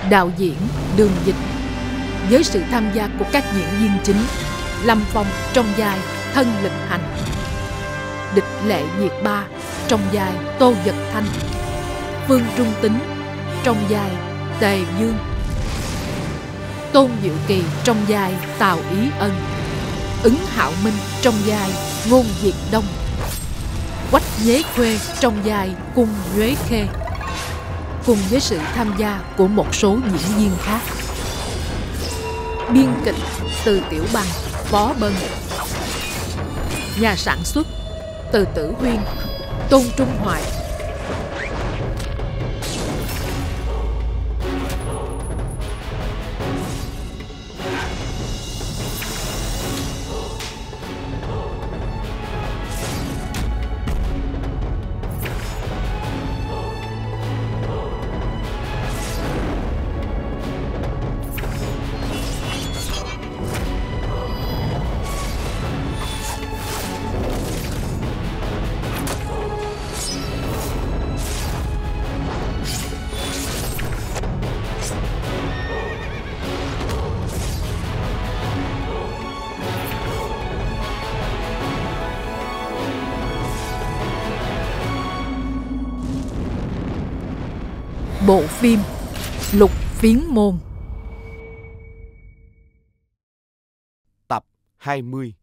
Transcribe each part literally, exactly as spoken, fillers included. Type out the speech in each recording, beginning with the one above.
đạo diễn Đường Dịch, với sự tham gia của các diễn viên chính Lâm Phong trong vai Thân Lịch Hành, Địch Lệ Nhiệt Ba trong vai Tô Dật Thanh, Phương Trung Tính trong vai Tề Dương, Tôn Diệu Kỳ trong vai Tào Ý Ân, Ứng Hạo Minh trong vai Ngôn Diệt Đông, Quách Nhuế Khuê trong vai Cung Nhuế Khê, cùng với sự tham gia của một số diễn viên khác. Biên kịch Từ Tiểu Bằng, Phó Bân. Nhà sản xuất Từ Tử Huyên, Tôn Trung Hoài. Bộ phim Lục Phiến Môn. Tập hai mươi.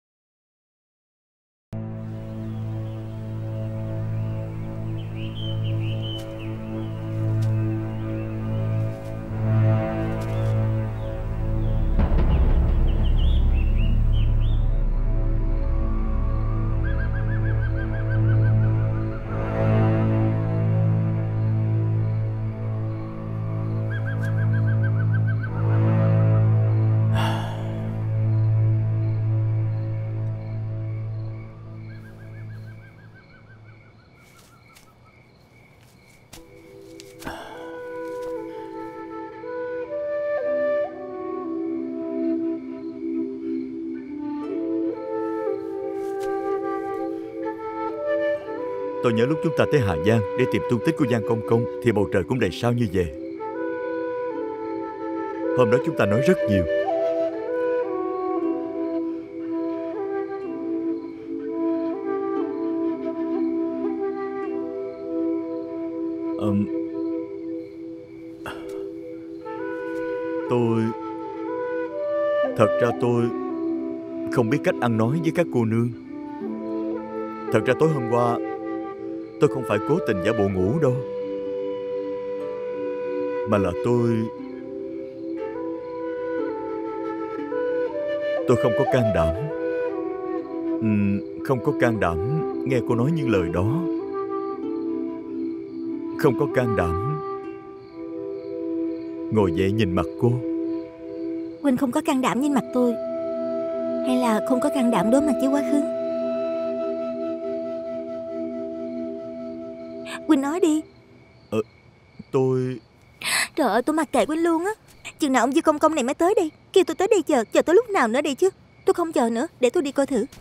Tôi nhớ lúc chúng ta tới Hà Giang để tìm tung tích của Giang Công Công thì bầu trời cũng đầy sao như vậy. Hôm đó chúng ta nói rất nhiều. um, Tôi Thật ra tôi không biết cách ăn nói với các cô nương. Thật ra tối hôm qua tôi không phải cố tình giả bộ ngủ đâu, mà là tôi Tôi không có can đảm uhm, Không có can đảm nghe cô nói những lời đó. Không có can đảm ngồi dậy nhìn mặt cô. Huynh không có can đảm nhìn mặt tôi, hay là không có can đảm đối mặt với quá khứ? Huynh nói đi. Ờ, tôi... Trời ơi, tôi mặc kệ Huynh luôn á. Chừng nào ông Dư Công Công này mới tới đây? Kêu tôi tới đây chờ, chờ tới lúc nào nữa đây chứ? Tôi không chờ nữa, để tôi đi coi thử.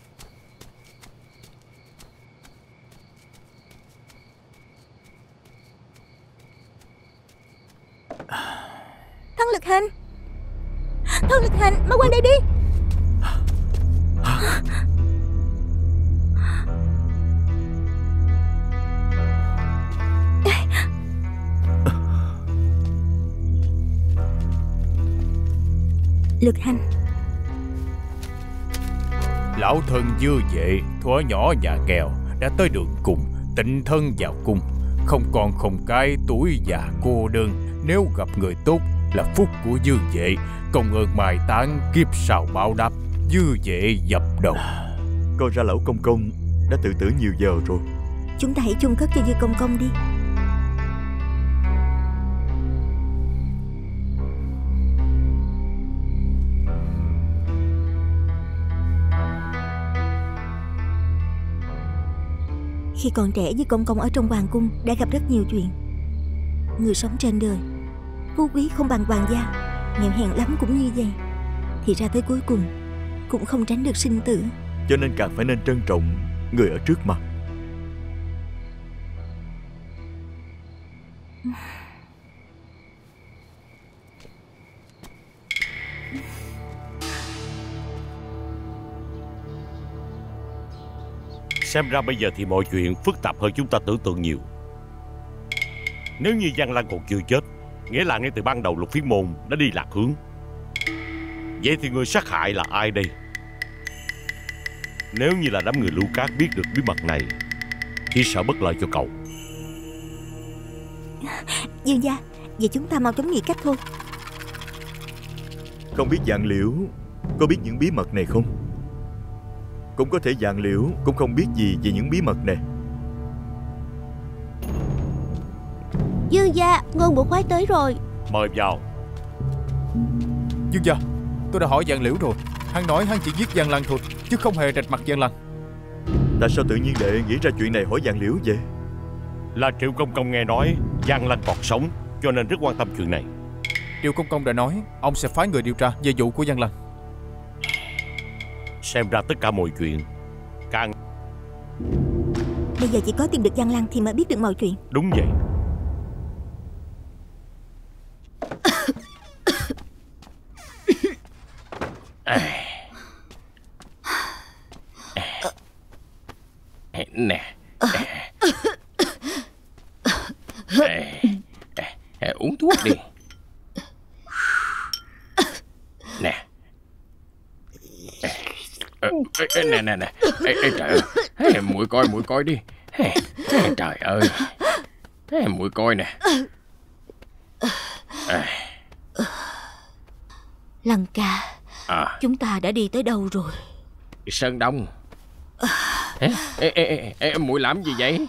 Thân Lực Hành, Thân Lực Hành, mau qua đây đi. Lực Hành. Lão thân Dư Vệ thuở nhỏ nhà nghèo đã tới đường cùng, tịnh thân vào cung, không còn không cái tuổi già cô đơn. Nếu gặp người tốt là phúc của Dư Vệ, công ơn mai táng kiếp sau báo đáp. Dư Vệ dập đầu. Coi ra lão Công Công đã tự tử nhiều giờ rồi. Chúng ta hãy chung cất cho Dư Công Công đi. Khi còn trẻ, Dư Công Công ở trong hoàng cung đã gặp rất nhiều chuyện. Người sống trên đời, phú quý không bằng hoàng gia, nghèo hèn lắm cũng như vậy, thì ra tới cuối cùng cũng không tránh được sinh tử. Cho nên càng phải nên trân trọng người ở trước mặt. Xem ra bây giờ thì mọi chuyện phức tạp hơn chúng ta tưởng tượng nhiều. Nếu như Giang Lăng còn chưa chết, nghĩa là ngay từ ban đầu Lục Phiến Môn đã đi lạc hướng. Vậy thì người sát hại là ai đây? Nếu như là đám người Lưu Cát biết được bí mật này, chỉ sợ bất lợi cho cậu. Dương gia, vậy chúng ta mau chóng nghĩ cách thôi. Không biết Dạng Liễu có biết những bí mật này không? Cũng có thể Dạng Liễu cũng không biết gì về những bí mật này. Dương gia, Ngôn Bộ Khoái tới rồi. Mời vào. Dương gia, tôi đã hỏi Dạng Liễu rồi. Hắn nói hắn chỉ giết Giang Lăng thôi, chứ không hề rạch mặt Giang Lăng. Tại sao tự nhiên đệ nghĩ ra chuyện này hỏi Dạng Liễu vậy? Là Triệu Công Công nghe nói Giang Lăng còn sống, cho nên rất quan tâm chuyện này. Triệu Công Công đã nói ông sẽ phái người điều tra về vụ của Giang Lăng. Xem ra tất cả mọi chuyện càng... Bây giờ chỉ có tìm được Giang Lăng thì mới biết được mọi chuyện. Đúng vậy. Nè, uống thuốc đi. Nè, nè nè nè, trời ơi, muội coi muội coi đi. Trời ơi, muội coi nè. Lăng ca, à, chúng ta đã đi tới đâu rồi? Sơn Đông. Ê, ê, ê, ê, muội làm gì vậy?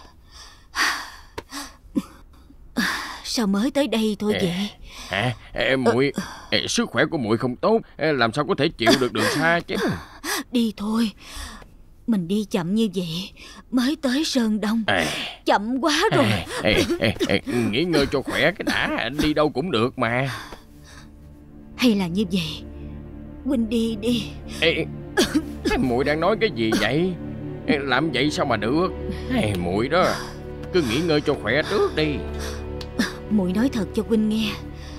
Sao mới tới đây thôi vậy? Hả? À, muội, sức khỏe của muội không tốt, làm sao có thể chịu được đường xa chứ? Đi thôi. Mình đi chậm như vậy mới tới Sơn Đông. À, chậm quá rồi. À, ê, ê, ê, nghỉ ngơi cho khỏe cái đã, đi đâu cũng được mà. Hay là như vậy, huynh đi đi. Ê, muội đang nói cái gì vậy? Làm vậy sao mà được? Muội đó, cứ nghỉ ngơi cho khỏe trước đi. Muội nói thật cho huynh nghe,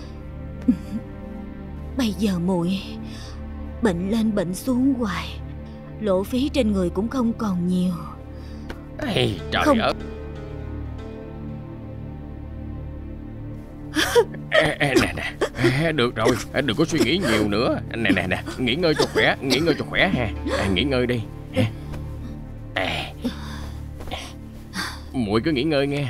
bây giờ muội bệnh lên bệnh xuống hoài, lộ phí trên người cũng không còn nhiều. Ê, trời không... ơi. Ê, ê, nè nè, được rồi, đừng có suy nghĩ nhiều nữa. Nè nè nè, nghỉ ngơi cho khỏe, nghỉ ngơi cho khỏe ha. À, nghỉ ngơi đi. À, muội cứ nghỉ ngơi nghe.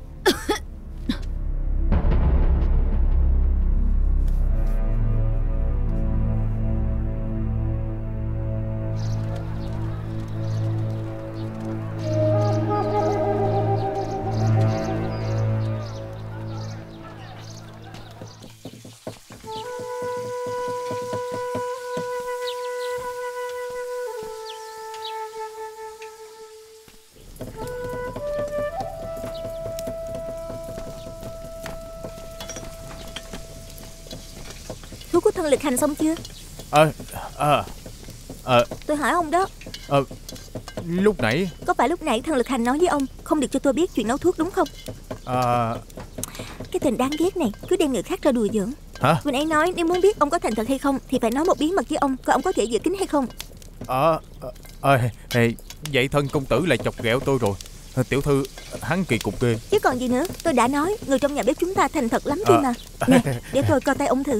Thuốc của Thân Lực Hành xong chưa? Ờ, ờ, ờ Tôi hỏi ông đó. Ờ, lúc nãy... Có phải lúc nãy Thân Lực Hành nói với ông không được cho tôi biết chuyện nấu thuốc đúng không? Ờ... Cái tình đáng ghét này cứ đem người khác ra đùa giỡn. Hả? Huynh ấy nói nếu muốn biết ông có thành thật hay không thì phải nói một bí mật với ông, coi ông có thể giữ kín hay không. Ờ, ờ, vậy Thân công tử lại chọc ghẹo tôi rồi. Tiểu thư, hắn kỳ cục ghê. Chứ còn gì nữa, tôi đã nói người trong nhà bếp chúng ta thành thật lắm đi mà. Nè, để tôi coi tay ông thử.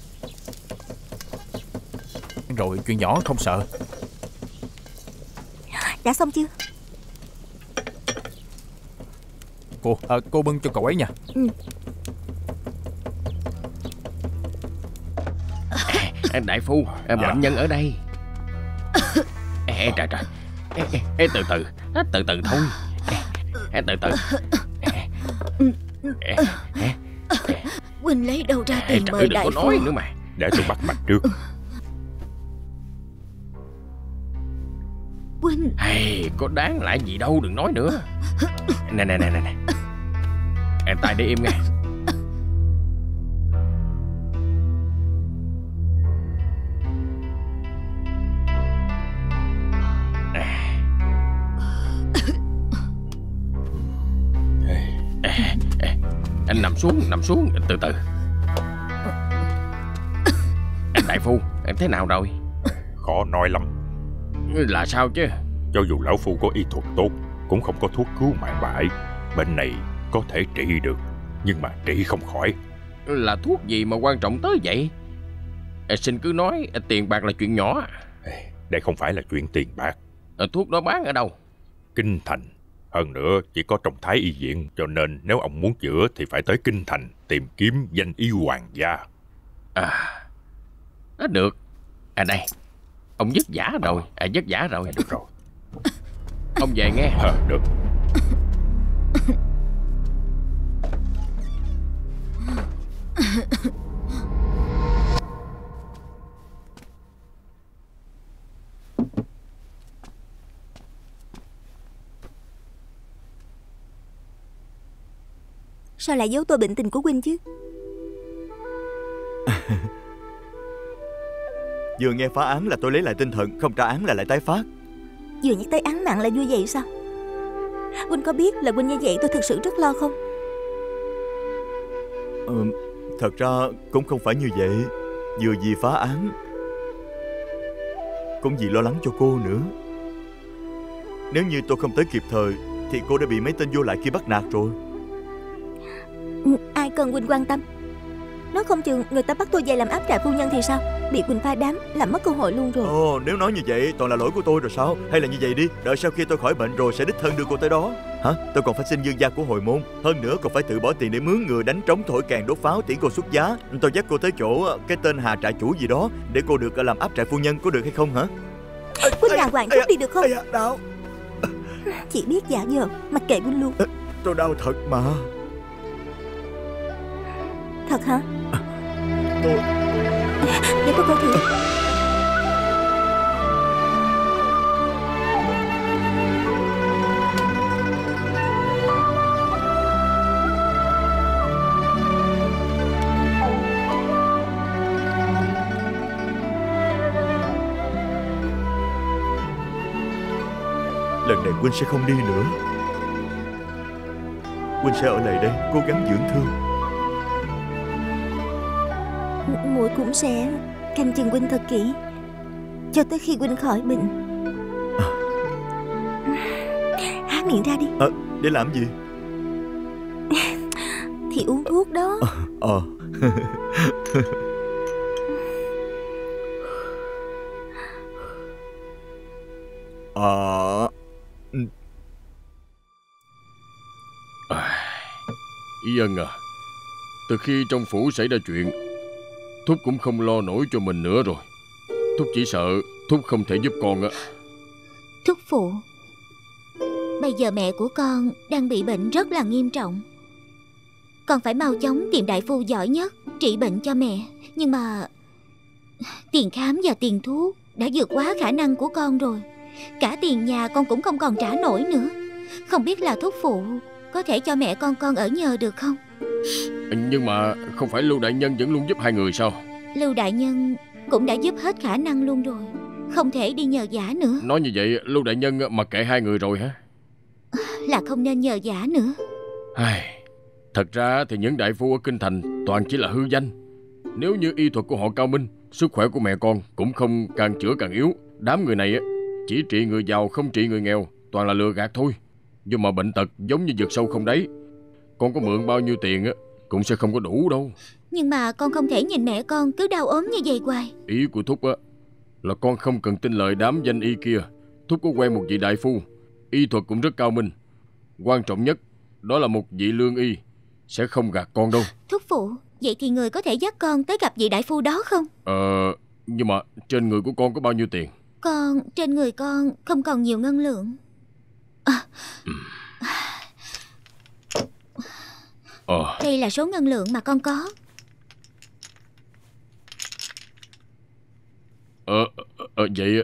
Rồi, chuyện nhỏ không sợ. Đã xong chưa? Cô, à, cô bưng cho cậu ấy nha. Ừ. À, đại phu, à, bệnh dạ. nhân ở đây. Ê, trời trời. Ê, ê, ê, từ từ, từ từ thôi. Ê, từ từ. Ê, ê, Huynh lấy đâu ra tiền ê, mời đừng đại có phu? nói nữa mà. Để tôi bắt mạch trước. Huynh. Hey, có đáng lại gì đâu, đừng nói nữa. Nè nè nè nè nè. Em tay để im nghe. Anh nằm xuống, nằm xuống, từ từ. Anh đại phu, em thế nào rồi? Khó nói lắm. Là sao chứ? Cho dù lão phu có y thuật tốt, cũng không có thuốc cứu mạng bà ấy. Bệnh này có thể trị được, nhưng mà trị không khỏi. Là thuốc gì mà quan trọng tới vậy? À, xin cứ nói, tiền bạc là chuyện nhỏ. Đây không phải là chuyện tiền bạc. À, thuốc đó bán ở đâu? Kinh Thành. Hơn nữa chỉ có trong Thái Y viện, cho nên nếu ông muốn chữa thì phải tới Kinh Thành tìm kiếm danh y hoàng gia. À, à được. À đây, ông dứt giả rồi. À dứt giả rồi. À, được rồi. Ông về nghe. À, được. Sao lại giấu tôi bệnh tình của huynh chứ? Vừa nghe phá án là tôi lấy lại tinh thần, không trả án là lại tái phát. Vừa nhắc tới án mạng là vui vậy sao? Huynh có biết là huynh như vậy tôi thực sự rất lo không? ờ, Thật ra cũng không phải như vậy. Vừa vì phá án, cũng vì lo lắng cho cô nữa. Nếu như tôi không tới kịp thời thì cô đã bị mấy tên vô lại kia bắt nạt rồi. Ai cần huynh quan tâm. Nói không chừng người ta bắt tôi về làm áp trại phu nhân thì sao? Bị huynh phá đám làm mất cơ hội luôn rồi. Ồ, nếu nói như vậy toàn là lỗi của tôi rồi sao? Hay là như vậy đi, đợi sau khi tôi khỏi bệnh rồi sẽ đích thân đưa cô tới đó. Hả? Tôi còn phải xin dương gia của hồi môn. Hơn nữa còn phải tự bỏ tiền để mướn người đánh trống thổi kèn đốt pháo tiễn cô xuất giá. Tôi dắt cô tới chỗ cái tên Hà trại chủ gì đó để cô được làm áp trại phu nhân, có được hay không hả? Huynh đàng hoàng chút đi được không? Đau. Chỉ biết giả vờ, mặc kệ huynh luôn. Tôi đau thật mà. Thật hả? Tôi... Để tôi coi thử. Lần này huynh sẽ không đi nữa. Huynh sẽ ở lại đây cố gắng dưỡng thương. Muội cũng sẽ canh chừng huynh thật kỹ cho tới khi huynh khỏi bệnh. À. Há miệng ra đi. À, để làm gì? Thì uống thuốc đó. Ờ à. Ờ à. Ý Ân à, từ khi trong phủ xảy ra chuyện, Thúc cũng không lo nổi cho mình nữa rồi. Thúc chỉ sợ Thúc không thể giúp con á. Thúc phụ, bây giờ mẹ của con đang bị bệnh rất là nghiêm trọng. Con phải mau chóng tìm đại phu giỏi nhất trị bệnh cho mẹ. Nhưng mà tiền khám và tiền thuốc đã vượt quá khả năng của con rồi. Cả tiền nhà con cũng không còn trả nổi nữa. Không biết là thúc phụ có thể cho mẹ con con ở nhờ được không? Nhưng mà không phải Lưu đại nhân vẫn luôn giúp hai người sao? Lưu đại nhân cũng đã giúp hết khả năng luôn rồi, không thể đi nhờ vả nữa. Nói như vậy Lưu đại nhân mà kệ hai người rồi hả? Là không nên nhờ vả nữa. Ai, thật ra thì những đại phu ở Kinh Thành toàn chỉ là hư danh. Nếu như y thuật của họ cao minh, sức khỏe của mẹ con cũng không càng chữa càng yếu. Đám người này chỉ trị người giàu không trị người nghèo, toàn là lừa gạt thôi. Nhưng mà bệnh tật giống như vực sâu không đáy. Con có mượn bao nhiêu tiền á cũng sẽ không có đủ đâu. Nhưng mà con không thể nhìn mẹ con cứ đau ốm như vậy hoài. Ý của Thúc á là con không cần tin lời đám danh y kia. Thúc có quen một vị đại phu, y thuật cũng rất cao minh. Quan trọng nhất đó là một vị lương y, sẽ không gạt con đâu. Thúc phụ, vậy thì người có thể dắt con tới gặp vị đại phu đó không? Ờ, nhưng mà trên người của con có bao nhiêu tiền? Con, trên người con không còn nhiều ngân lượng. À. Ừ. Ờ. Đây là số ngân lượng mà con có. Ờ, ờ vậy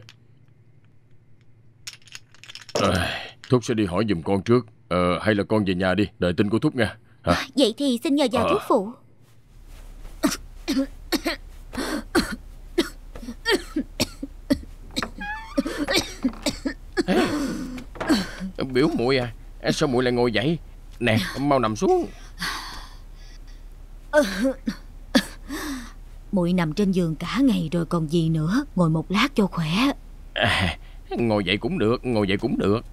à, Thúc sẽ đi hỏi giùm con trước. Ờ, hay là con về nhà đi, đợi tin của Thúc nha. Hả? Vậy thì xin nhờ vào ờ. Thúc phụ. Biểu muội à, sao muội lại ngồi dậy? Nè, mau nằm xuống. Muội nằm trên giường cả ngày rồi còn gì nữa, ngồi một lát cho khỏe. À, Ngồi dậy cũng được, ngồi dậy cũng được.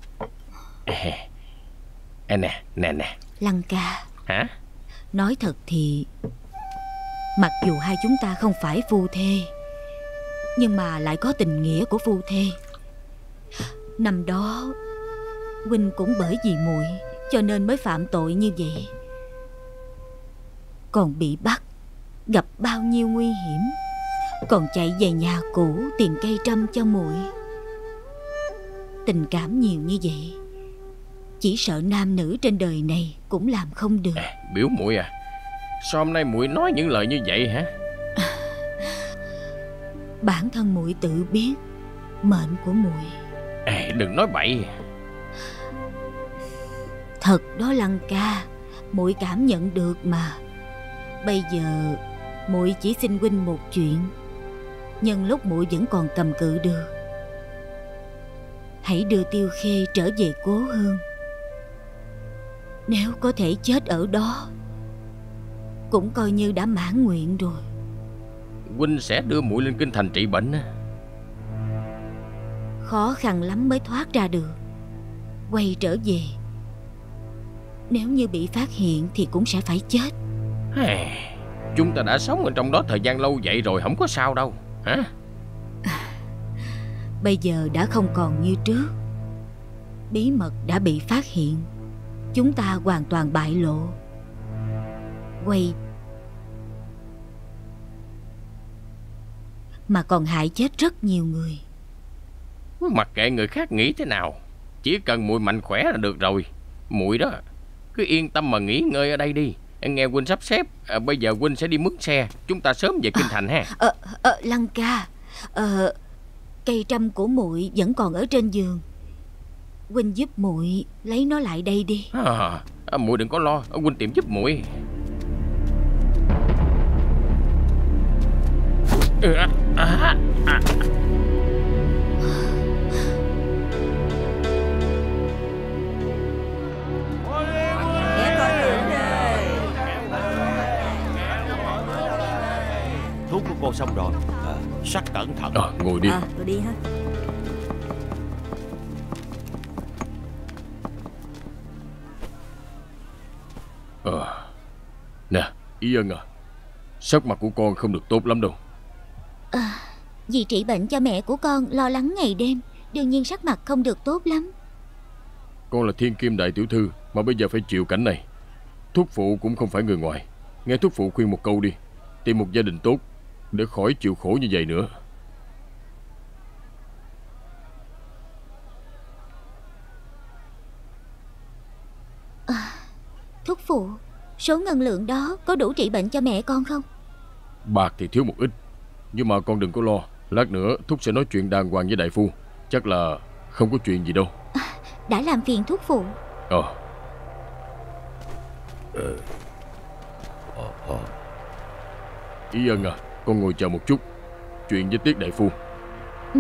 À, nè, nè, nè. Lăng ca. Hả? Nói thật thì mặc dù hai chúng ta không phải phu thê, nhưng mà lại có tình nghĩa của phu thê. Năm đó huynh cũng bởi vì muội cho nên mới phạm tội như vậy, còn bị bắt, gặp bao nhiêu nguy hiểm, còn chạy về nhà cũ tìm cây trâm cho muội. Tình cảm nhiều như vậy, chỉ sợ nam nữ trên đời này cũng làm không được. À, biểu muội à, sao hôm nay muội nói những lời như vậy hả? À, bản thân muội tự biết mệnh của muội. À, đừng nói bậy. Thật đó Lăng ca, muội cảm nhận được mà. Bây giờ muội chỉ xin huynh một chuyện, nhân lúc muội vẫn còn cầm cự được, hãy đưa Tiêu Khê trở về cố hương. Nếu có thể chết ở đó, cũng coi như đã mãn nguyện rồi. Huynh sẽ đưa muội lên kinh thành trị bệnh. Khó khăn lắm mới thoát ra được. Quay trở về, nếu như bị phát hiện thì cũng sẽ phải chết. Chúng ta đã sống ở trong đó thời gian lâu vậy rồi, không có sao đâu hả? Bây giờ đã không còn như trước. Bí mật đã bị phát hiện, chúng ta hoàn toàn bại lộ. Quay mà còn hại chết rất nhiều người. Mặc kệ người khác nghĩ thế nào, chỉ cần muội mạnh khỏe là được rồi. Muội đó cứ yên tâm mà nghỉ ngơi ở đây đi. Nghe huynh sắp xếp, à, bây giờ huynh sẽ đi mướn xe, chúng ta sớm về kinh thành ha. Ờ, ờ, Lăng ca, ờ, cây trâm của muội vẫn còn ở trên giường. Huynh giúp muội lấy nó lại đây đi. À, à, muội đừng có lo, huynh tìm giúp muội. À, à, à. Thuốc của con xong rồi, à, sắc cẩn thận. À, ngồi đi. À, rồi đi ha. À, nè, Ý Ân à, sắc mặt của con không được tốt lắm đâu. À, vì trị bệnh cho mẹ của con lo lắng ngày đêm, đương nhiên sắc mặt không được tốt lắm. Con là thiên kim đại tiểu thư mà bây giờ phải chịu cảnh này. Thúc phụ cũng không phải người ngoài. Nghe thúc phụ khuyên một câu đi, tìm một gia đình tốt để khỏi chịu khổ như vậy nữa. À, thúc phụ, số ngân lượng đó có đủ trị bệnh cho mẹ con không? Bạc thì thiếu một ít, nhưng mà con đừng có lo. Lát nữa thúc sẽ nói chuyện đàng hoàng với đại phu. Chắc là không có chuyện gì đâu. À, đã làm phiền thúc phụ. Ờ Ờ Ờ Ờ Ý Ân à, con ngồi chờ một chút, chuyện với Tiết đại phu. Ừ.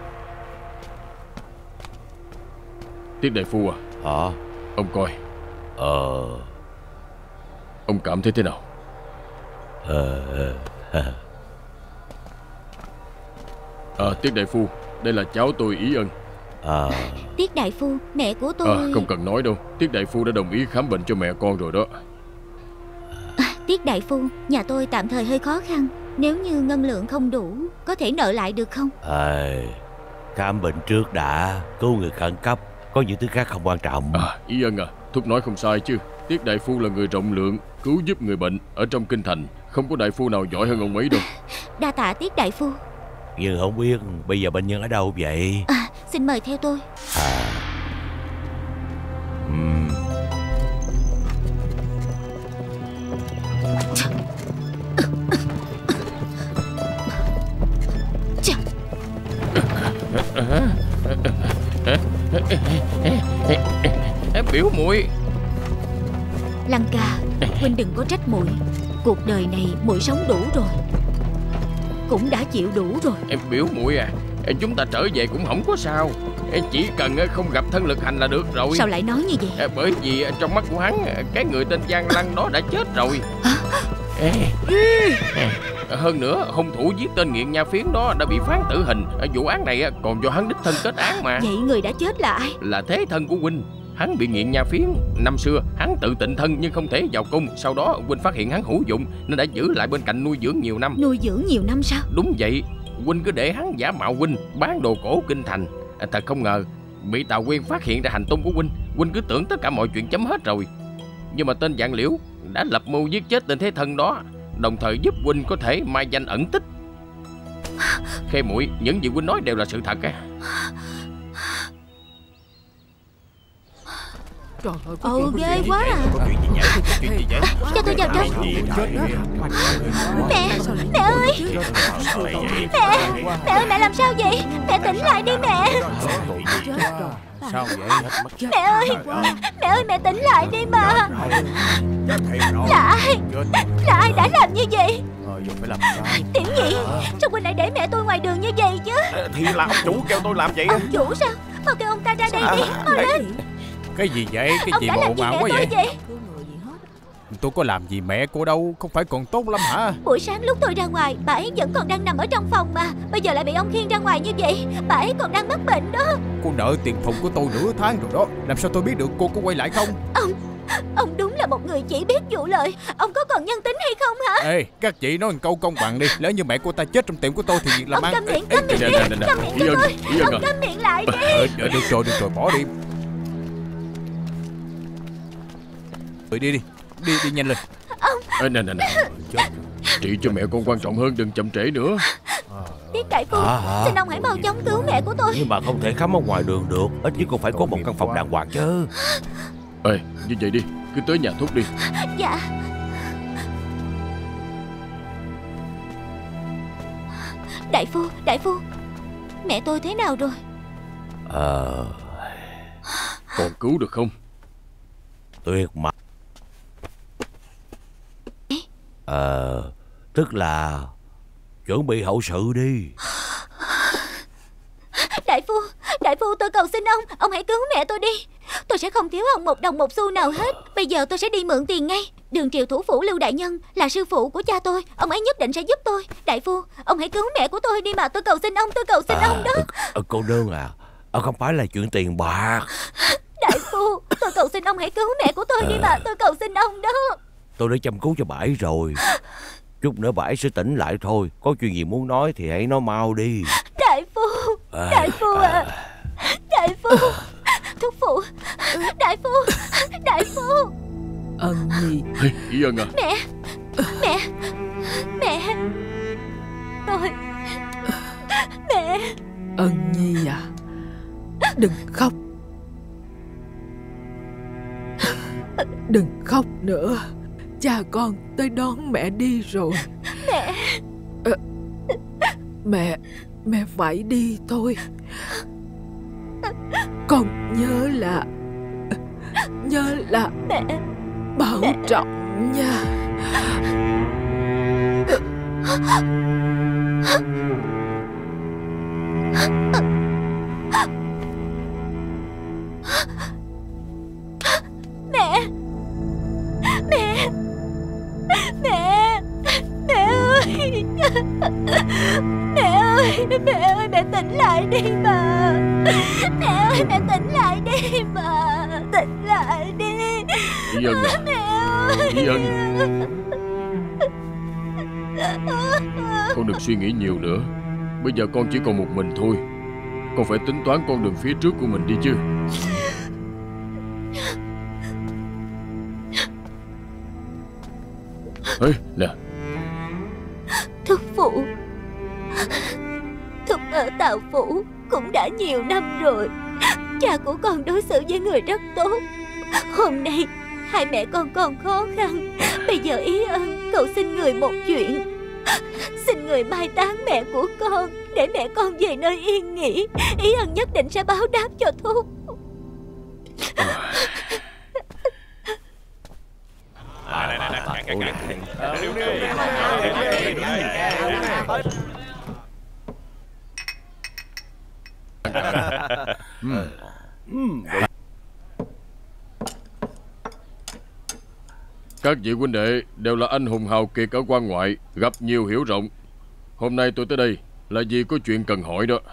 Tiết đại phu à. Hả? Ông coi. Ờ Ông cảm thấy thế nào? Ờ À, Tiết đại phu, đây là cháu tôi Ý Ân. À, Tiết đại phu, mẹ của tôi... À, không cần nói đâu, Tiết đại phu đã đồng ý khám bệnh cho mẹ con rồi đó. À, Tiết đại phu, nhà tôi tạm thời hơi khó khăn. Nếu như ngân lượng không đủ, có thể nợ lại được không? à, khám bệnh trước đã, cứu người khẩn cấp, có những thứ khác không quan trọng. À, Ý Ân à, thúc nói không sai chứ. Tiết đại phu là người rộng lượng, cứu giúp người bệnh ở trong kinh thành, không có đại phu nào giỏi hơn ông ấy đâu. Đa tạ Tiết đại phu. Nhưng không biết bây giờ bệnh nhân ở đâu vậy? À, xin mời theo tôi. À, uhm. Biểu muội. Lăng ca, huynh đừng có trách muội. Cuộc đời này muội sống đủ rồi, cũng đã chịu đủ rồi. Em biểu muội à, chúng ta trở về cũng không có sao. Chỉ cần không gặp thân lực hành là được rồi. Sao lại nói như vậy? Bởi vì trong mắt của hắn, cái người tên Giang Lăng đó đã chết rồi. Hơn nữa, hung thủ giết tên nghiện nha phiến đó đã bị phán tử hình. Vụ án này còn do hắn đích thân kết án mà. Vậy người đã chết là ai? Là thế thân của huynh. Hắn bị nghiện nha phiến. Năm xưa hắn tự tịnh thân nhưng không thể vào cung. Sau đó huynh phát hiện hắn hữu dụng nên đã giữ lại bên cạnh nuôi dưỡng nhiều năm. Nuôi dưỡng nhiều năm sao? Đúng vậy. Huynh cứ để hắn giả mạo huynh bán đồ cổ kinh thành. À, thật không ngờ bị Tào Quyên phát hiện ra hành tung của huynh. Huynh cứ tưởng tất cả mọi chuyện chấm hết rồi. Nhưng mà tên Vạn Liễu đã lập mưu giết chết tên thế thân đó, đồng thời giúp huynh có thể mai danh ẩn tích. Khê muội, những gì huynh nói đều là sự thật á. Trời ơi, Ồ, ghê quá à. Chuyện gì vậy? Chuyện gì vậy? Cho tôi vào trong. Mẹ, mẹ ơi. Mẹ, mẹ ơi, mẹ làm sao vậy? Mẹ tỉnh lại đi mẹ. Sao vậy? Mẹ ơi, mẹ ơi, mẹ tỉnh lại đi mà. Là ai? Là ai đã làm như vậy? Ờ, giờ phải làm sao? Tiểu Nhị, sao huynh lại để mẹ tôi ngoài đường như vậy chứ? Thì là ông chủ kêu tôi làm vậy. Ông chủ sao? Mau kêu ông ta ra đây đi, mau lên. Cái gì vậy? Cái Ông gì đã mà làm ồn gì ào mẹ quá tôi vậy? vậy? Tôi có làm gì mẹ cô đâu. Không phải còn tốt lắm hả? Buổi sáng lúc tôi ra ngoài, bà ấy vẫn còn đang nằm ở trong phòng mà. Bây giờ lại bị ông khiêng ra ngoài như vậy. Bà ấy còn đang mắc bệnh đó. Cô nợ tiền phòng của tôi nửa tháng rồi đó. Làm sao tôi biết được cô có quay lại không? Ông, ông đúng là một người chỉ biết vụ lợi. Ông có còn nhân tính hay không hả? Ê, các chị nói một câu công bằng đi. Lỡ như mẹ cô ta chết trong tiệm của tôi thì việc làm Ông ăn. câm miệng, câm miệng đi. Câm miệng cho tôi. Ông câm miệng lại đi. Ờ, được rồi, được rồi, bỏ đi. Đi đi đi. Đi đi nhanh lên. Ông. Ê, nè nè nè. Trị cho mẹ con quan trọng hơn, đừng chậm trễ nữa. Tiết đại phu, À, hả? xin ông hãy mau chóng cứu mẹ của tôi. Nhưng mà không thể khám ở ngoài đường được. Ít nhất cũng phải có một căn phòng đàng hoàng chứ. Ê, như vậy đi, cứ tới nhà thuốc đi. Dạ. Đại phu, đại phu, mẹ tôi thế nào rồi? Ờ... Còn cứu được không? Tuyệt mà. Ờ... Tức là... chuẩn bị hậu sự đi. Đại phu, đại phu, tôi cầu xin ông, ông hãy cứu mẹ tôi đi. Tôi sẽ không thiếu ông một đồng một xu nào hết. Bây giờ tôi sẽ đi mượn tiền ngay. Đường triều thủ phủ Lưu đại nhân là sư phụ của cha tôi, ông ấy nhất định sẽ giúp tôi. Đại phu, ông hãy cứu mẹ của tôi đi mà, tôi cầu xin ông, tôi cầu xin À, ông đó. ờ, cô nương à, ờ, không phải là chuyện tiền bạc. Đại phu, tôi cầu xin ông hãy cứu mẹ của tôi đi mà, tôi cầu xin ông đó. Tôi đã chăm cứu cho bà ấy rồi. Chút nữa bà ấy sẽ tỉnh lại thôi. Có chuyện gì muốn nói thì hãy nói mau đi. Đại phu, đại phu à, đại phu, thúc phụ, đại phu, đại phu. Ân Nhi. Hey, Ý Ân à. Mẹ, mẹ, mẹ, tôi, mẹ. Ân Nhi à, đừng khóc. Đừng khóc nữa. Cha con tới đón mẹ đi rồi. Mẹ. à, Mẹ, mẹ phải đi thôi. Con nhớ là Nhớ là Mẹ. bảo Mẹ. trọng nha. Mẹ. Mẹ. Mẹ. Mẹ ơi. Mẹ ơi. Mẹ ơi, mẹ tỉnh lại đi mà. Mẹ ơi, mẹ tỉnh lại đi mà. Tỉnh lại đi. Ý Ân à. Mẹ ơi. Ý Ân, con đừng suy nghĩ nhiều nữa. Bây giờ con chỉ còn một mình thôi. Con phải tính toán con đường phía trước của mình đi chứ. Ê, nè. Thúc phụ, thúc ở Tào Phủ cũng đã nhiều năm rồi. Cha của con đối xử với người rất tốt. Hôm nay hai mẹ con còn khó khăn. Bây giờ Ý Ân cầu xin người một chuyện. Xin người mai táng mẹ của con, để mẹ con về nơi yên nghỉ. Ý Ân nhất định sẽ báo đáp cho thúc. Các vị huynh đệ đều là anh hùng hào kiệt ở quan ngoại, gặp nhiều hiểu rộng. Hôm nay tôi tới đây là vì có chuyện cần hỏi đó.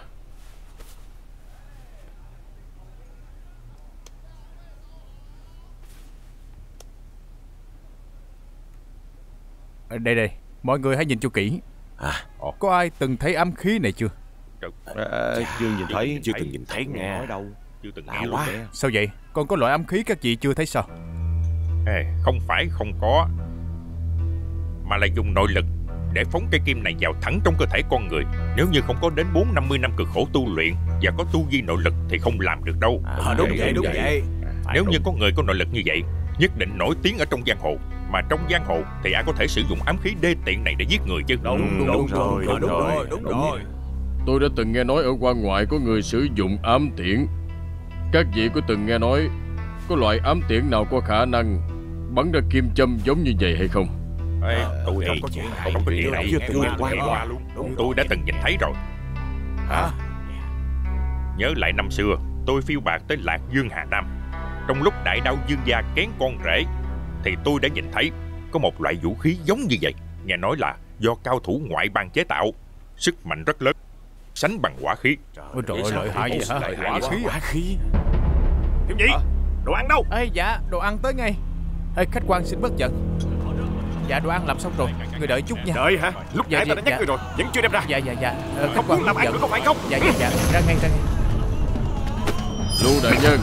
Đây đây, mọi người hãy nhìn cho kỹ. À, có ai từng thấy ám khí này chưa? À, chưa nhìn thấy. Chưa từng nhìn thấy nghe. Nói đâu. Chưa từng Lạ nghe quá. luôn. Sao vậy? Còn có loại ám khí các vị chưa thấy sao? Ê, không phải không có, mà là dùng nội lực để phóng cây kim này vào thẳng trong cơ thể con người. Nếu như không có đến bốn năm mươi năm cực khổ tu luyện và có tu vi nội lực thì không làm được đâu. À, đúng vậy, đúng vậy. Nếu như có người có nội lực như vậy, nhất định nổi tiếng ở trong giang hồ. Mà trong giang hồ thì ai có thể sử dụng ám khí đê tiện này để giết người chứ? Đúng, đúng, đúng, đúng rồi, đúng rồi, đúng rồi. Tôi đã từng nghe nói ở quan ngoại có người sử dụng ám tiễn. Các vị có từng nghe nói có loại ám tiễn nào có khả năng bắn ra kim châm giống như vậy hay không? Ê, tôi không có chuyện này, không có chuyện này, chưa từng nghe qua qua luôn. Tôi đã từng nhìn thấy rồi. Hả? Nhớ lại năm xưa, tôi phiêu bạt tới Lạc Dương Hà Nam. Trong lúc đại đao Dương gia kén con rể, thì tôi đã nhìn thấy có một loại vũ khí giống như vậy. Nghe nói là do cao thủ ngoại bang chế tạo, sức mạnh rất lớn, sánh bằng hỏa khí. Ôi trời ơi, lợi hại vậy hả? Hỏa khí à? Hỏa khí. Thiếu gì? Đồ ăn đâu? Ê, dạ, đồ ăn tới ngay. Ê, khách quan xin bất giận. Dạ, đồ ăn làm xong rồi, người đợi chút nha. Đợi hả? Lúc Dạ, nãy ta đã dạ, nhắc dạ. người rồi, vẫn chưa đem ra. Dạ, dạ, dạ. Ờ, khách Không quan muốn làm bất ăn giận. nữa có phải không? Dạ, dạ, dạ, ra ngay, ra ngay. Lưu đại nhân.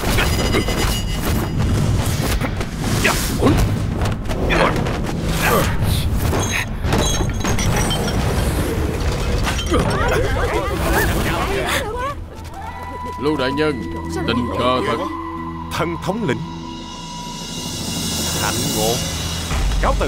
Lưu đại nhân, tình cờ thật. Thần thống lĩnh hạnh ngộ. Cáo từ.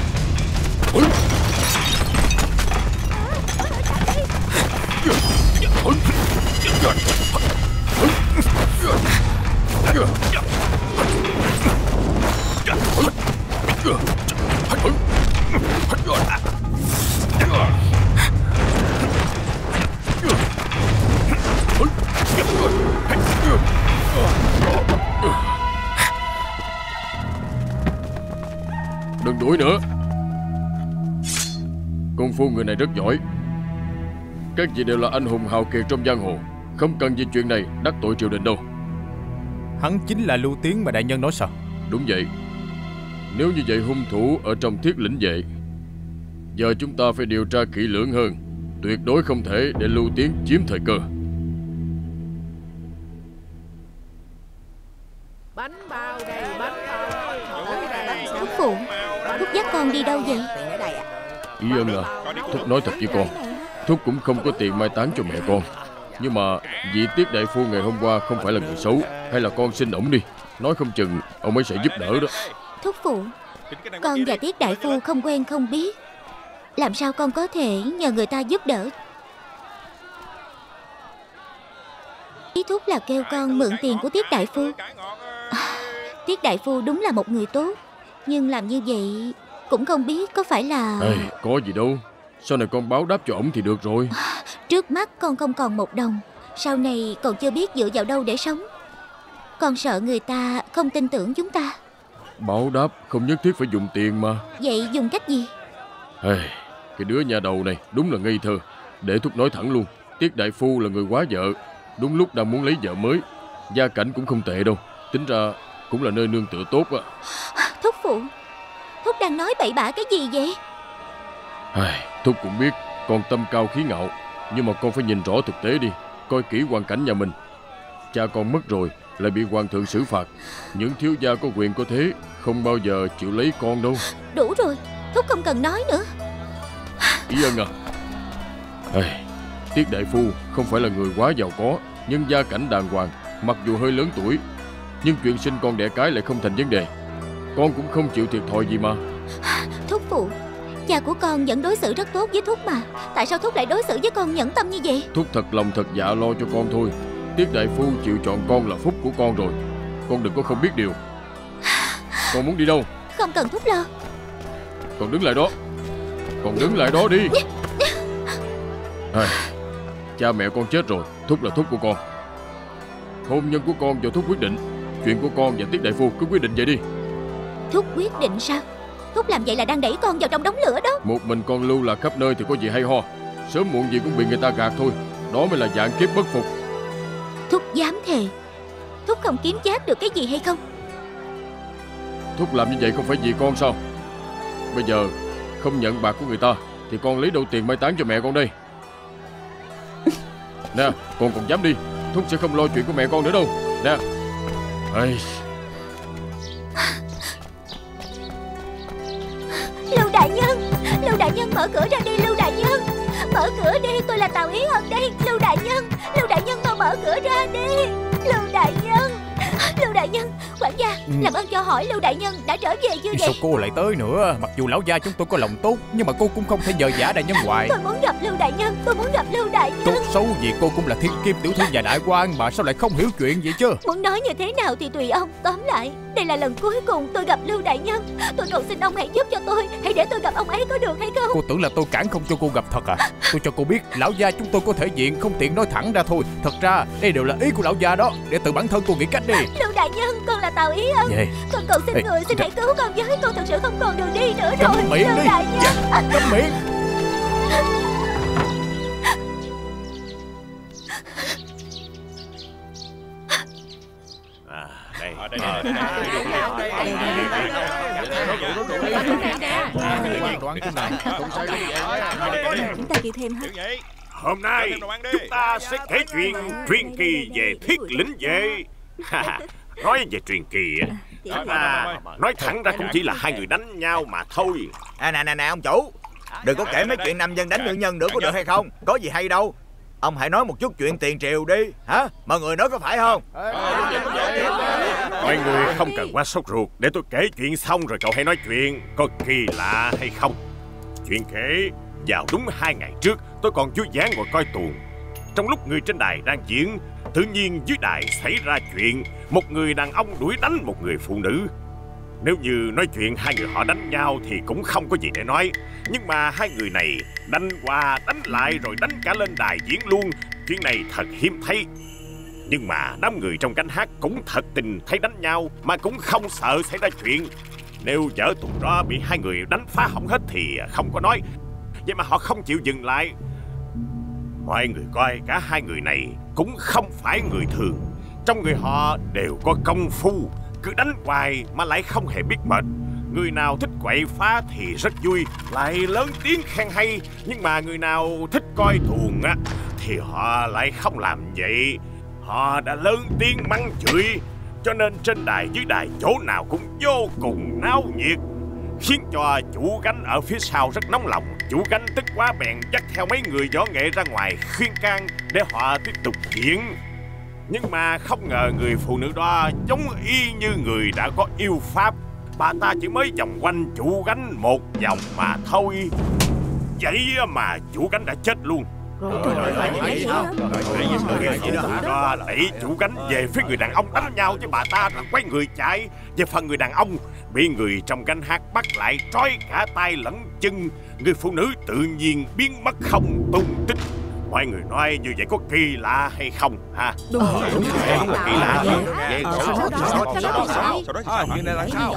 Đừng đuổi nữa. Công phu người này rất giỏi. Các vị đều là anh hùng hào kiệt trong giang hồ, không cần vì chuyện này đắc tội triều đình đâu. Hắn chính là Lưu Tiến mà đại nhân nói sao? Đúng vậy. Nếu như vậy hung thủ ở trong Thiết Lĩnh Vệ. Giờ chúng ta phải điều tra kỹ lưỡng hơn. Tuyệt đối không thể để Lưu Tiến chiếm thời cơ. Bánh bao đây, bánh bao. Thúc phụ, thúc dắt con đi đâu vậy? Ý ân à, Thúc nói thật với con, Thúc cũng không có tiền mai táng cho mẹ con. Nhưng mà vị Tiết đại phu ngày hôm qua không phải là người xấu. Hay là con xin ổng đi, nói không chừng ông ấy sẽ giúp đỡ đó. Thúc phụ, con và Tiết đại phu không quen không biết, làm sao con có thể nhờ người ta giúp đỡ? Ý thúc là kêu con mượn tiền của Tiết đại phu. À, Tiết đại phu đúng là một người tốt, nhưng làm như vậy cũng không biết có phải là... Ê, có gì đâu, sau này con báo đáp cho ổng thì được rồi. À, trước mắt con không còn một đồng, sau này còn chưa biết dựa vào đâu để sống. Con sợ người ta không tin tưởng chúng ta. Báo đáp không nhất thiết phải dùng tiền mà. Vậy dùng cách gì? Ê, cái đứa nhà đầu này đúng là ngây thơ. Để Thúc nói thẳng luôn, Tiết đại phu là người quá vợ, đúng lúc đang muốn lấy vợ mới. Gia cảnh cũng không tệ đâu, tính ra cũng là nơi nương tựa tốt á. Thúc phụ, Thúc đang nói bậy bạ cái gì vậy? Ai, Thúc cũng biết con tâm cao khí ngạo, nhưng mà con phải nhìn rõ thực tế đi, coi kỹ hoàn cảnh nhà mình. Cha con mất rồi lại bị hoàng thượng xử phạt. Những thiếu gia có quyền có thế không bao giờ chịu lấy con đâu. Đủ rồi, Thúc không cần nói nữa. Ý ân à, Ai, Tiết đại phu không phải là người quá giàu có, nhưng gia cảnh đàng hoàng. Mặc dù hơi lớn tuổi, nhưng chuyện sinh con đẻ cái lại không thành vấn đề. Con cũng không chịu thiệt thòi gì mà. Thúc phụ, cha của con vẫn đối xử rất tốt với Thúc mà. Tại sao Thúc lại đối xử với con nhẫn tâm như vậy? Thúc thật lòng thật dạ lo cho con thôi. Tiết đại phu chịu chọn con là phúc của con rồi. Con đừng có không biết điều. Con muốn đi đâu? Không cần Thúc lo. Con đứng lại đó. Con đứng lại đó đi. À, cha mẹ con chết rồi, Thúc là Thúc của con. Hôn nhân của con do Thúc quyết định. Chuyện của con và Tiết đại phu cứ quyết định vậy đi. Thúc quyết định sao? Thúc làm vậy là đang đẩy con vào trong đống lửa đó. Một mình con lưu lạc khắp nơi thì có gì hay ho. Sớm muộn gì cũng bị người ta gạt thôi. Đó mới là vạn kiếp bất phục. Thúc dám thề Thúc không kiếm chác được cái gì hay không? Thúc làm như vậy không phải vì con sao? Bây giờ không nhận bạc của người ta thì con lấy đâu tiền mai táng cho mẹ con đây? Nè, con còn dám đi, Thúc sẽ không lo chuyện của mẹ con nữa đâu. Nè. Ây... Lưu đại nhân, Lưu đại nhân mở cửa ra đi. Lưu đại nhân, mở cửa đi, tôi là Tào Ý Ân đây. Lưu đại nhân, Lưu đại nhân mau mở cửa ra đi. Lưu đại nhân, Lưu đại nhân, quản gia, ừ. làm ơn cho hỏi Lưu đại nhân đã trở về chưa vậy? Sao cô lại tới nữa? Mặc dù lão gia chúng tôi có lòng tốt, nhưng mà cô cũng không thể nhờ vả đại nhân hoài. Tôi muốn gặp Lưu đại nhân, tôi muốn gặp Lưu đại nhân. Tốt xấu gì cô cũng là thiên kim tiểu thư và đại quan mà, sao lại không hiểu chuyện vậy chứ? Muốn nói như thế nào thì tùy ông. Tóm lại, đây là lần cuối cùng tôi gặp Lưu đại nhân. Tôi cầu xin ông hãy giúp cho tôi, hãy để tôi gặp ông ấy có được hay không? Cô tưởng là tôi cản không cho cô gặp thật à? Tôi cho cô biết, lão gia chúng tôi có thể diện, không tiện nói thẳng ra thôi. Thật ra đây đều là ý của lão gia đó, để tự bản thân cô nghĩ cách đi. Lưu đại nhân, con là Tào Ý Ân. Vậy. Con cầu xin Ê, người xin hãy cứu con với. Con thật sự không còn đường đi nữa câm rồi. miệng Lưu đi. đại nhân. Dạ, câm miệng. À, đây. À, đây. Chúng ta kêu thêm hết. Hôm nay chúng ta sẽ kể chuyện truyền kỳ về Thiết Lĩnh Vệ. Nói về truyền kỳ à, nói thẳng ra cũng chỉ là hai người đánh nhau mà thôi. À nè nè nè ông chủ, đừng có kể mấy chuyện nam nhân đánh nữ nhân nữa có được hay không? Có gì hay đâu. Ông hãy nói một chút chuyện tiền triều đi. Hả? Mọi người nói có phải không? Mọi người không cần quá sốt ruột. Để tôi kể chuyện xong rồi cậu hãy nói chuyện. Có kỳ lạ hay không? Chuyện kể vào đúng hai ngày trước, tôi còn vui dáng ngồi coi tuồng. Trong lúc người trên đài đang diễn, tự nhiên dưới đài xảy ra chuyện một người đàn ông đuổi đánh một người phụ nữ. Nếu như nói chuyện hai người họ đánh nhau thì cũng không có gì để nói. Nhưng mà hai người này đánh qua đánh lại rồi đánh cả lên đài diễn luôn. Chuyện này thật hiếm thấy. Nhưng mà đám người trong cánh hát cũng thật tình thấy đánh nhau mà cũng không sợ xảy ra chuyện. Nếu vở tuồng đó bị hai người đánh phá hỏng hết thì không có nói. Vậy mà họ không chịu dừng lại. Mọi người coi cả hai người này cũng không phải người thường. Trong người họ đều có công phu, cứ đánh hoài mà lại không hề biết mệt. Người nào thích quậy phá thì rất vui, lại lớn tiếng khen hay. Nhưng mà người nào thích coi tuồng á thì họ lại không làm vậy. Họ đã lớn tiếng mắng chửi, cho nên trên đài dưới đài chỗ nào cũng vô cùng náo nhiệt, khiến cho chủ gánh ở phía sau rất nóng lòng. Chủ gánh tức quá bèn dắt theo mấy người võ nghệ ra ngoài khuyên can để họ tiếp tục diễn. Nhưng mà không ngờ người phụ nữ đó giống y như người đã có yêu pháp. Bà ta chỉ mới vòng quanh chủ gánh một vòng mà thôi. Vậy mà chủ gánh đã chết luôn. Người phụ nữ đó đẩy chủ gánh về phía người đàn ông đánh nhau với bà ta rồi quay người chạy. Về phần người đàn ông bị người trong gánh hát bắt lại trói cả tay lẫn chân. Người phụ nữ tự nhiên biến mất không tung tích. Mọi người nói như vậy có kỳ lạ hay không ha? Đúng rồi, đúng rồi, đúng là kỳ lạ. Vậy sau đó sau đó sau đó chuyện này là sao?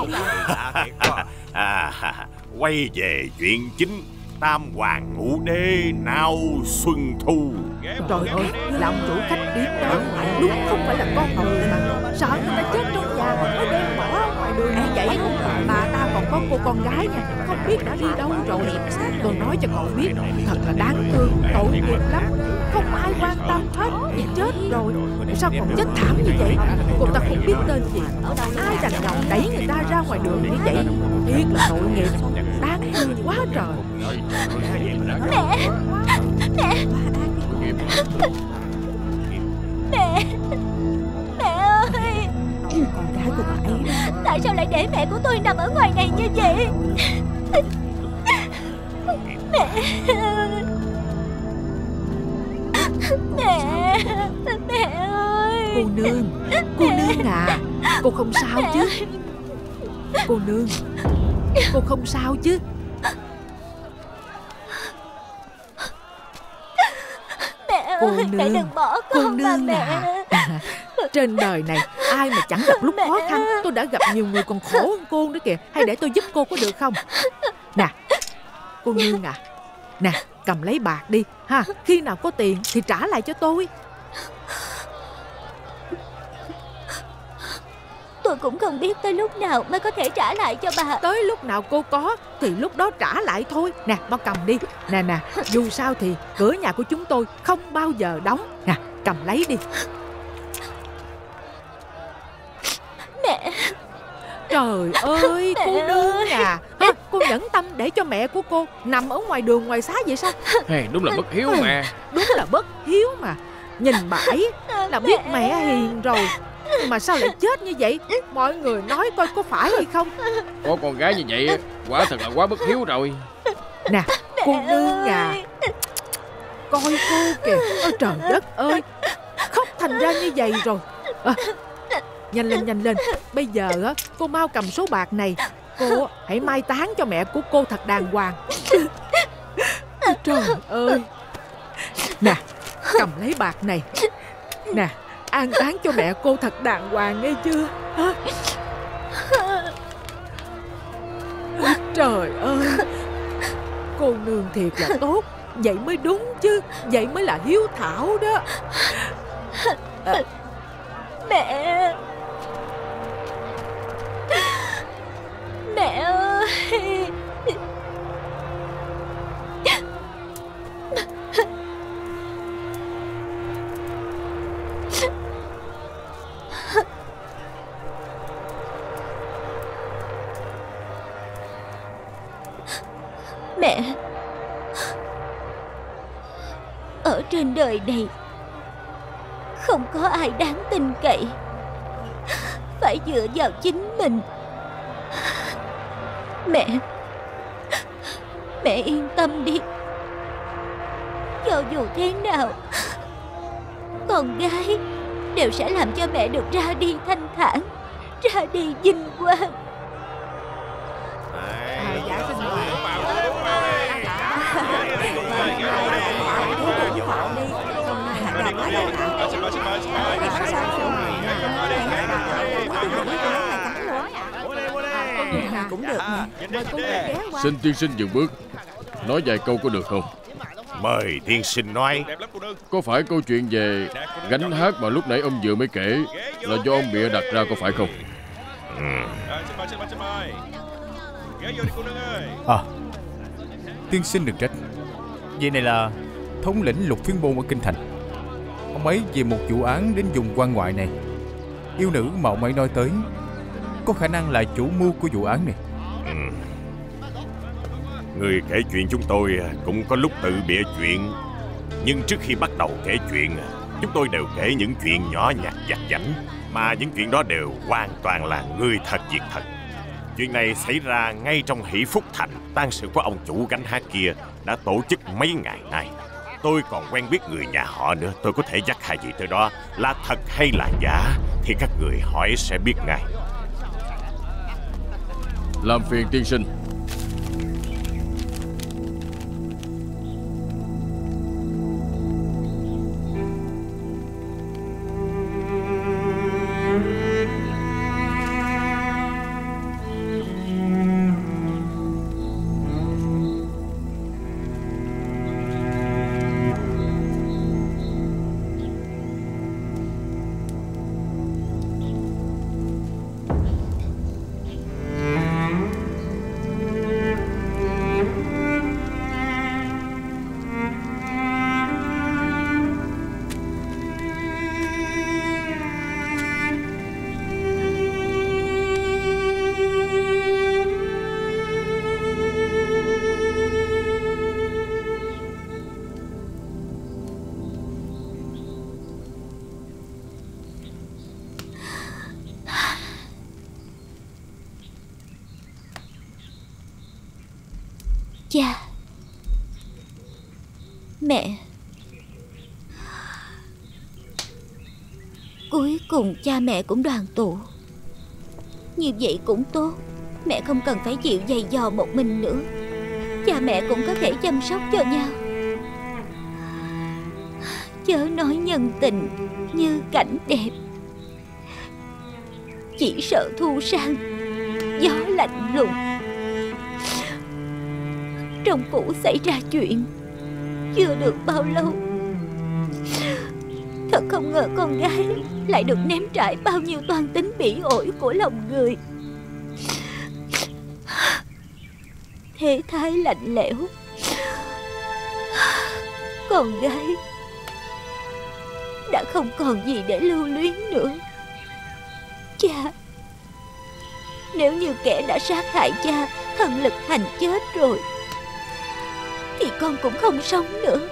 À, quay về chuyện chính. Tam hoàng ngũ đế nào xuân thu. Trời ơi, là ông chủ khách điếm đó. Đúng không phải là con hầu mà. Sợ người ta chết trong nhà mới đem bỏ ngoài đường như vậy. Bà ta còn có cô con gái nha, không biết đã đi đâu rồi. Tôi nói cho cậu biết, thật là đáng thương, tội nghiệp lắm. Không ai quan tâm hết, vì chết rồi. Sao còn chết thảm như vậy? Cô ta không biết tên gì. Ai đành lòng đẩy người ta ra ngoài đường như vậy? Thiệt là tội nghiệp, đáng thương quá trời. Mẹ! Mẹ! Mẹ! Mẹ ơi! Con gái của bà ấy đó. Tại sao lại để mẹ của tôi nằm ở ngoài này như vậy? Mẹ! Mẹ! Mẹ ơi! Cô nương! Cô nương à! Cô không sao chứ? Cô nương! Cô không sao chứ? Mẹ Cô ơi, nương, mẹ đừng bỏ cô con mà nương mẹ. à. Trên đời này ai mà chẳng gặp lúc khó khăn. Tôi đã gặp nhiều người còn khổ hơn cô nữa kìa. Hay để tôi giúp cô có được không? Nè cô Nương à, nè cầm lấy bạc đi ha. Khi nào có tiền thì trả lại cho tôi. Tôi cũng không biết tới lúc nào mới có thể trả lại cho bà. Tới lúc nào cô có thì lúc đó trả lại thôi. Nè mau cầm đi. Nè nè, dù sao thì cửa nhà của chúng tôi không bao giờ đóng. Nè cầm lấy đi. Mẹ. Trời ơi cô Mẹ Nương ơi. à, ha, cô nhẫn tâm để cho mẹ của cô nằm ở ngoài đường ngoài xá vậy sao? Hey, đúng là bất hiếu mà. Đúng là bất hiếu mà. Nhìn bà ấy là biết mẹ hiền rồi, mà sao lại chết như vậy? Mọi người nói coi có phải hay không? Có con gái như vậy quả thật là quá bất hiếu rồi. Nè cô Nương à, coi cô kìa. Ôi trời đất ơi, khóc thành ra như vậy rồi à, nhanh lên nhanh lên. Bây giờ á cô mau cầm số bạc này. Cô hãy mai táng cho mẹ của cô thật đàng hoàng. Trời ơi. Nè cầm lấy bạc này. Nè an táng cho mẹ cô thật đàng hoàng nghe chưa hả? Trời ơi, cô Nương thiệt là tốt. Vậy mới đúng chứ. Vậy mới là hiếu thảo đó à. Mẹ. Mẹ ơi. Mẹ. Ở trên đời này không có ai đáng tin cậy. Phải dựa vào chính mình. Mẹ. Mẹ yên tâm đi. Cho dù thế nào, con gái đều sẽ làm cho mẹ được ra đi thanh thản, ra đi vinh quang. Dạ xin lỗi. Cũng được nè. Xin tiên sinh dừng bước, nói vài câu có được không? Mời tiên sinh nói. Có phải câu chuyện về gánh hát mà lúc nãy ông vừa mới kể là do ông bịa đặt ra có phải không? Ừ. À, tiên sinh đừng trách. Vậy này là thống lĩnh Lục Phiến Môn ở Kinh Thành. Ông ấy về một vụ án đến vùng quan ngoại này. Yêu nữ mà ông ấy nói tới có khả năng là chủ mưu của vụ án này. Ừ. Người kể chuyện chúng tôi cũng có lúc tự bịa chuyện. Nhưng trước khi bắt đầu kể chuyện, chúng tôi đều kể những chuyện nhỏ nhặt vặt vãnh, mà những chuyện đó đều hoàn toàn là người thật việc thật. Chuyện này xảy ra ngay trong Hỷ Phúc Thành. Tang sự của ông chủ gánh hát kia đã tổ chức mấy ngày nay. Tôi còn quen biết người nhà họ nữa. Tôi có thể dắt hai vị tới đó. Là thật hay là giả thì các người hỏi sẽ biết ngay. Làm phiền tiên sinh. Cha. Mẹ. Cuối cùng cha mẹ cũng đoàn tụ. Như vậy cũng tốt. Mẹ không cần phải chịu giày vò một mình nữa. Cha mẹ cũng có thể chăm sóc cho nhau. Chớ nói nhân tình như cảnh đẹp, chỉ sợ thu sang gió lạnh lùng. Trong phủ xảy ra chuyện chưa được bao lâu, thật không ngờ con gái lại được ném trải bao nhiêu toan tính bỉ ổi của lòng người. Thế thái lạnh lẽo, con gái đã không còn gì để lưu luyến nữa. Cha, nếu như kẻ đã sát hại cha thần lực hành chết rồi thì con cũng không sống nữa.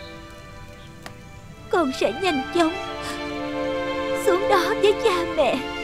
Con sẽ nhanh chóng xuống đó với cha mẹ.